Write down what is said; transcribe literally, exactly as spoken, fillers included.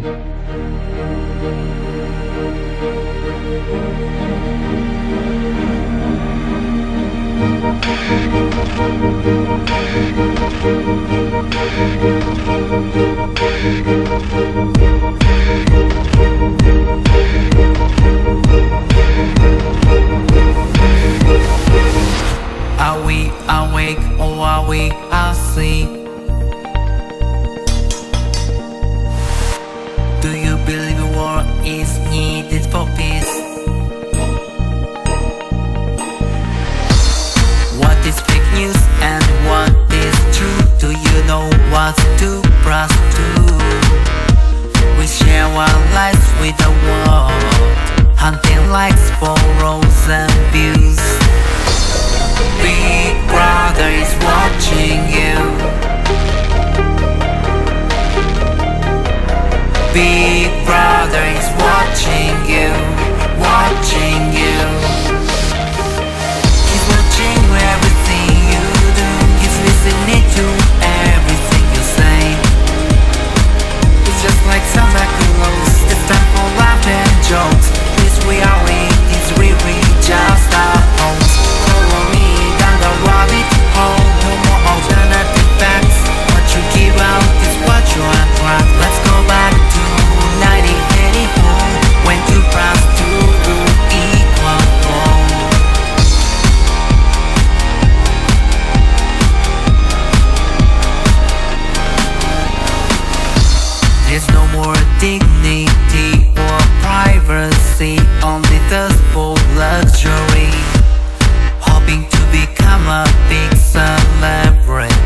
Are we awake or are we asleep? Do you believe war is needed for peace? What is fake news and what is true? Do you know what to trust to? We share our lives with the world, hunting likes for roles and views. Big Brother is watching you. Big Brother is watching you, watching you. He's watching everything you do. He's listening to everything you say. It's just like Santa Claus. It's time for laugh and jokes. This reality is really just a hoax. Follow me down the rabbit hole. No more alternative facts. What you give out is what you attract. Let's go back to nineteen eighty-four, when two plus two equal four. There's no more dignity or privacy, only thirst for luxury, hoping to become a big celebrity.